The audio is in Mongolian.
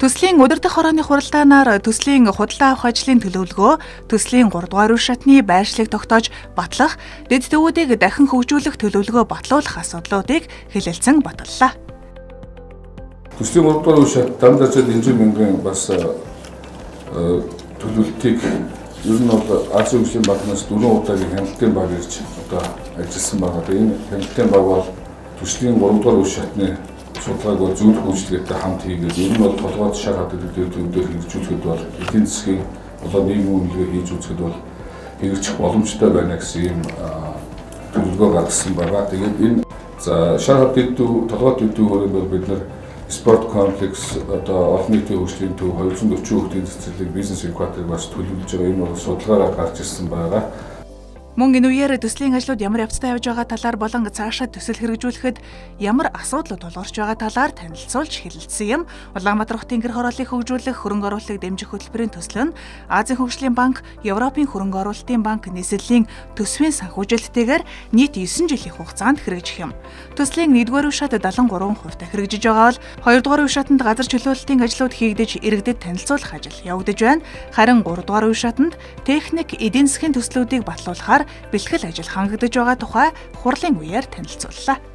Төслийн удирдах хорооны хуралдаанаар төслийн худалдаа авах ажлын төлөвлөгөө, төслийн 3 дугаар үе шатны байршлыг тогтоож батлах, дэд төвүүдийг дахин хөгжүүлэх төлөвлөгөө батлуулах асуудлуудыг хэлэлцэн баталлаа. Төслийн 3 дугаар үе шат дандаа дэмжин мөнгөний бас төлөвлөлтийг ер нь бол Азийн хөгжлийн банкнаас 4 удаагийн хяналтын баг ирж одоо ажилласан байгаа. Тэгээ энэ хяналтын баг бол төслийн 3 дугаар үе шатны судалгааг зөвлөх үйлчлэгээтэй хамт хийгээд ер нь бол толгойд шар хадгалт төвөөр хэрэгжүүлэхэд бол эдийн засгийн болоод нийгмийн үнэлгээ хийж үзэхэд бол хэрэгжих боломжтой байна гэсэн ийм төлөвлөгөө гаргасан байгаа. Тэгээд энэ шар хадгалт толгойд төвөөрөнд бол бид нар спорт комплекс одоо олон нийтийн хөгжлийн төв 240 хүүхдийн цэцэрлэг бизнес инкубаторыг бас төлөвлөж байгаа. Энэ бол судалгаараа гарч ирсэн байгаа. Мөн энэ үеэр төслийн ажлууд ямар явцтай явж байгаа талаар болон цаашаа төсөл хэрэгжүүлэхэд ямар асуудлууд тулгарч байгаа талаар танилцуулж хэлэлцсэн юм. Улаанбаатар хотын гэр хорооллыг хөгжүүлэх, хөрөнгө оруулалтыг дэмжих хөтөлбөрийн төсөл нь Азийн хөгжлийн банк, Европын хөрөнгө оруулалтын банк нийслэлийн төсвийн санхүүжилттэйгээр нийт 9 жилийн хугацаанд хэрэгжих юм. Төслийн 1-р үе шат 73% хэрэгжиж байгаа бол 2-р үе шатанд газар чөлөөлөлтийн ажлууд хийгдэж иргэдэд танилцуулах ажил явагдаж байна. Харин 3-р үе шатанд техник, эдийн засгийн төслүүдийг батлуулахаар бэлтгэл ажил хангагдаж байгаа тухай хурлын үеэр танилцууллаа.